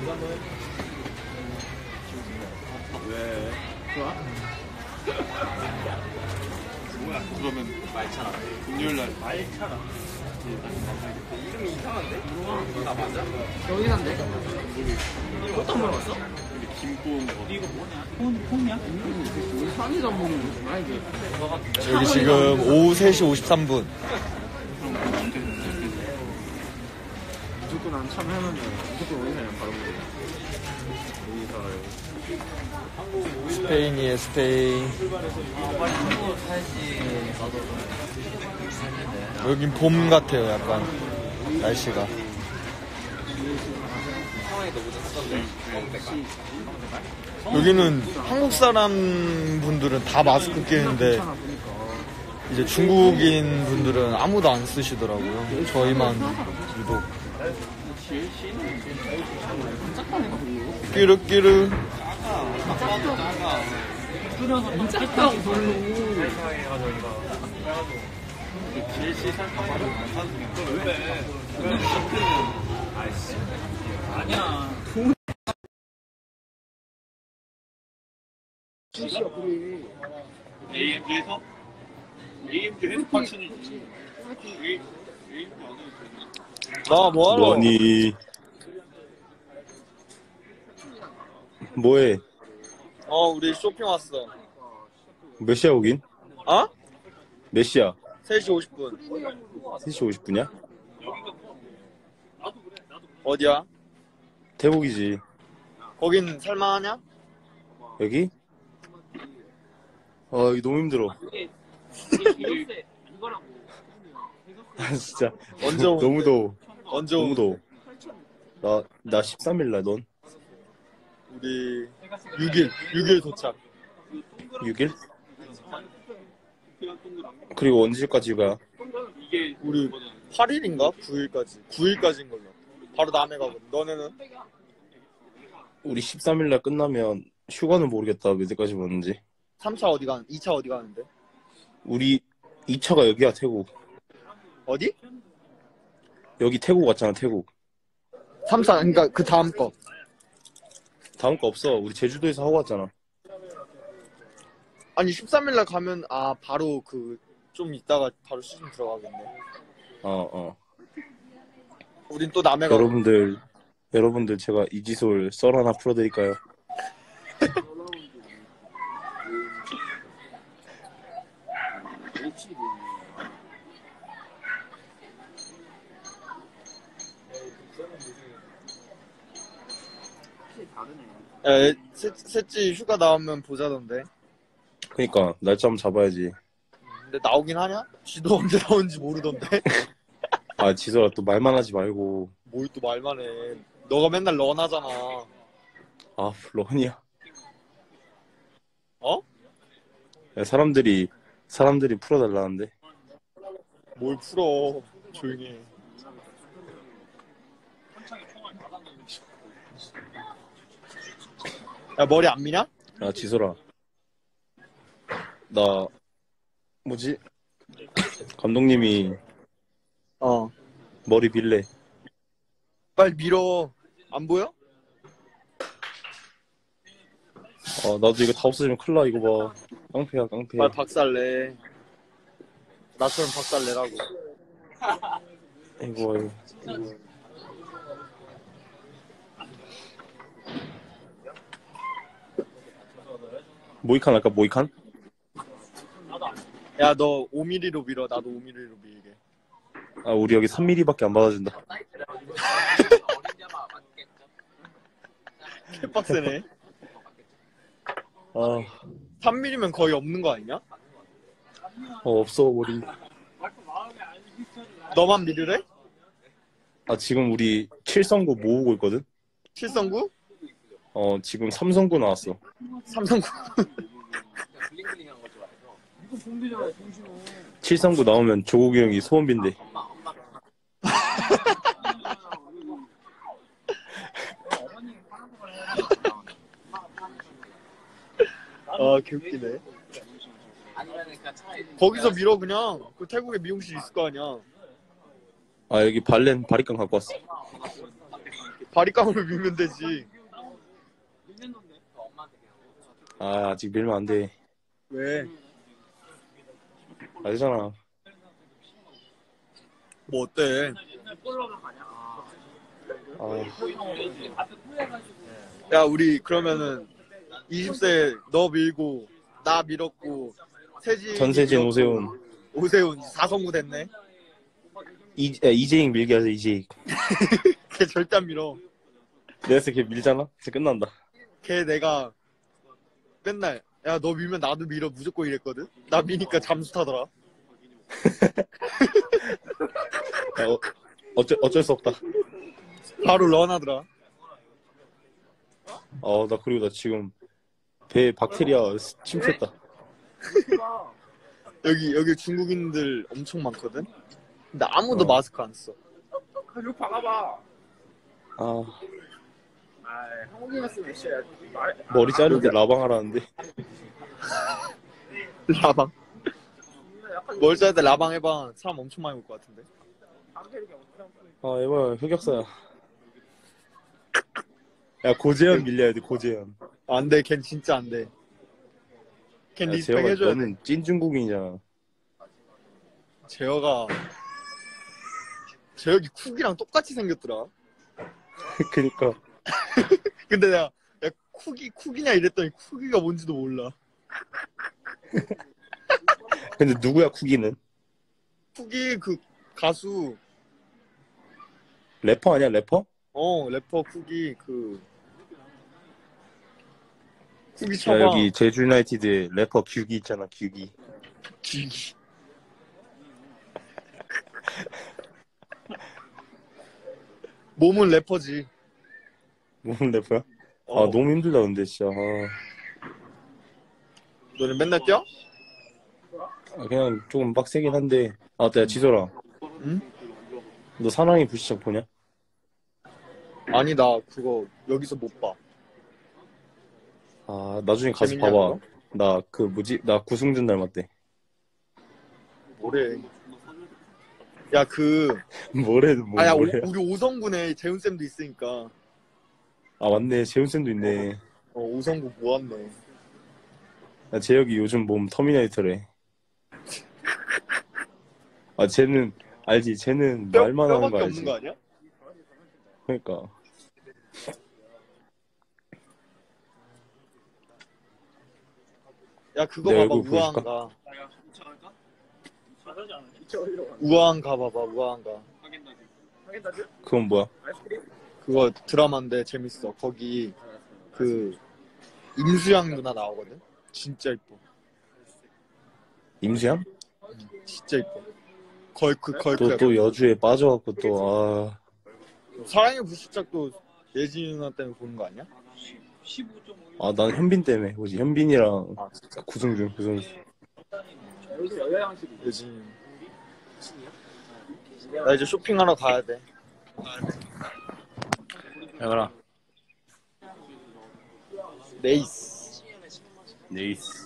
왜? 좋아? 뭐야? 그러면 말차나. 금요일날 말차나. 이름이 이상한데? 나 맞아? 여기 산대? 어떤 걸 봤어? 김뽕 거. 이거 뭐냐? 폰이야? 우리 산이도 안 먹는 거야 이게. 여기 지금 오후 3시 53분. 무조건 안 참여하면 무조건 어디 사냐 바로 먹어. 여기 살아요. 스페인이에요, 스페인. 빨리 한국 살지. 나도. 여긴 봄 같아요, 약간. 날씨가. 상황이 너무 좋던데. 여기는 한국 사람 분들은 다 마스크 끼는데, 이제 중국인 분들은 아무도 안 쓰시더라고요. 저희만 유독. 끼르끼르. 짝짝 별로. GLC 살까 말은 안 사는 거 왜? 아이씨. 아니야. AMG에서? AMG 헤드파츠는 AMG 안 해도 되나? 나 뭐하러? 뭐니? 뭐해? 우리 쇼핑 왔어. 몇 시야 오긴? 어? 몇 시야? 3시 50분. 3시 50분이야? 어디야? 대복이지. 거긴 살만하냐? 여기? 여기 너무 힘들어. 아, 진짜. 언제 오는데? 너무 더워. 언제 너무 오는데? 더워. 나 13일날 넌? 우리 6일 도착. 6일? 그리고 언제까지 가? 우리 8일인가? 9일까지. 9일까지인 걸로. 바로 남해 가거든. 너네는? 우리 13일날 끝나면 휴가는 모르겠다. 몇 일까지 보는지. 3차 어디 가는? 2차 어디 가는데? 우리 2차가 여기야, 태국. 어디? 여기 태국 왔잖아, 태국. 3차, 그러니까 그 다음 거. 다음 거 없어. 우리 제주도에서 하고 왔잖아. 아니 13일날 가면 바로 좀 있다가 바로 시즌 들어가겠네. 우린 또 남해 가고. 여러분들 제가 이지솔 썰 하나 풀어드릴까요? 야, 셋째 휴가 나오면 보자던데. 그니까 날짜 한번 잡아야지. 근데 나오긴 하냐? 지도 언제 나오는지 모르던데. 아, 지솔아 또 말만 하지 말고. 뭘 또 말만 해. 너가 맨날 런하잖아. 아, 런이야. 어? 야, 사람들이 풀어달라는데. 뭘 풀어. 조용히 해. 야, 머리 안 미냐? 야, 지솔아. 나 뭐지? 감독님이 머리 빌래. 빨리 밀어. 안 보여? 나도 이거 다 없어지면 큰일 나. 이거 봐. 깡패야, 깡패. 빨리 박살내. 나처럼 박살내라고. 아이고. 모이칸 할까? 모이칸? 야, 너 5mm로 밀어. 나도 5mm로 밀게. 아, 우리 여기 3mm밖에 안 받아준다. 개빡세네. 3mm면 거의 없는 거 아니냐? 없어, 머리. 너만 밀으래? 지금 우리 7성구 모으고 있거든? 7성구? 지금 3성구 나왔어. 3성구. 7성구 나오면 조국이 형이 소원빈대. 개웃기네. 거기서 밀어 그냥. 그 태국에 미용실 있을 거 아니야. 여기 바리깡 갖고 왔어. 바리깡으로 밀면 되지. 아, 아직 밀면 안 돼. 왜? 알잖아. 뭐 어때? 아, 야, 우리 그러면은 20세 너 밀고 나 밀었고 세진 전세진, 오세훈. 오세훈 4성구 됐네. 이재익 밀게 하자, 이재익. 걔 절대 안 밀어. 내가 걔 밀잖아? 이제 끝난다. 걔 내가 맨날 야 너 밀면 나도 밀어 무조건 이랬거든. 나 미니까 잠수 타더라. 야, 어쩔 수 없다. 바로 런하더라. 나 그리고 나 지금 배에 박테리아 침투했다. 여기 중국인들 엄청 많거든. 근데 아무도 어. 마스크 안 써. 이거 박아봐. 아, 한국인이었으면 애쉬야. 머리 자르는데 라방 하라는데. 라방. 뭘 써야 돼? 라방 해봐. 사람 엄청 많이 올 것 같은데. 아, 에바야, 흑역사야. 야, 고재현 밀려야 돼, 고재현. 안 돼. 걘 진짜 안 돼. 걘 야, 리스펙 재혁아, 해줘야 돼. 너는 찐 중국인이잖아. 재혁이 쿡이랑 똑같이 생겼더라. 그니까. 근데 내가 야 쿡이냐 이랬더니 쿡이가 뭔지도 몰라. 근데 누구야, 쿠기는? 쿡이 그 가수 래퍼 아니야, 래퍼? 래퍼 쿡이 쿡이 야, 쳐봐. 여기 제주 유나이티드에 래퍼 규기 있잖아, 규기. 쿡이. 몸은 래퍼지. 무슨 래퍼야? 어. 아, 너무 힘들다, 근데, 진짜. 아, 너는 맨날 뛰어? 그냥 조금 빡세긴 한데. 아, 야, 지솔아. 응? 너 사나이 불시착 보냐? 아니 나 그거 여기서 못 봐. 아, 나중에 가서 재밌냐, 봐봐. 그거? 나 나 구승준 닮았대. 뭐래? 야 뭐래도 뭐, 아야 뭐래. 우리 오성군에 재훈 쌤도 있으니까. 아, 맞네. 재훈쌤도 있네. 오성군 모았네. 야, 재혁이 요즘 몸 터미네이터래. 아, 쟤는, 알지? 쟤는 말만 하는 거 뼈밖에 알지? 없는 거 아니야? 그러니까. 야 그거 내 봐봐 얼굴 보여줄까? 우아한가. 우아한가 봐봐 우아한가. 그건 뭐야? 그거 드라마인데 재밌어. 거기 임수양 누나 나오거든. 진짜 이뻐. 임수양? 진짜 이뻐. 걸크. 또 여주에 빠져갖고 또, 아. 사랑의 불시착도 예진 누나 때문에 보는 거 아니야? 아, 난 현빈 때문에. 뭐지? 현빈이랑 아 진짜. 구승준. 여기서 여자 양식이. 예진. 나 이제 쇼핑하러 가야 돼. 야가라. 네이스. 네이스.